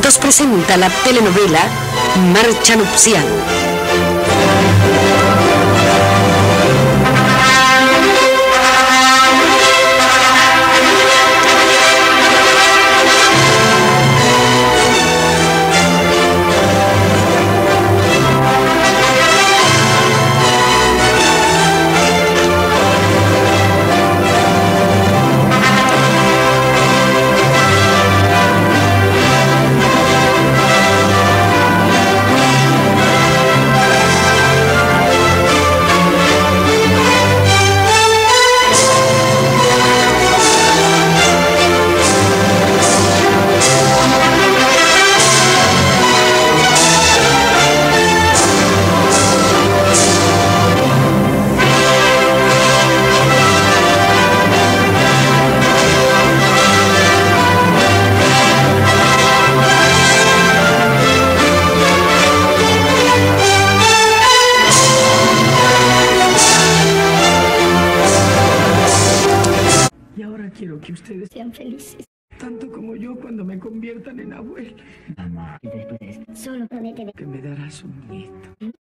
Éxitos presenta la telenovela Marcha Nupcial. Y ahora quiero que ustedes sean felices. tanto como yo cuando me conviertan en abuela. Mamá, y después de esto, solo prométeme Que me darás un nieto.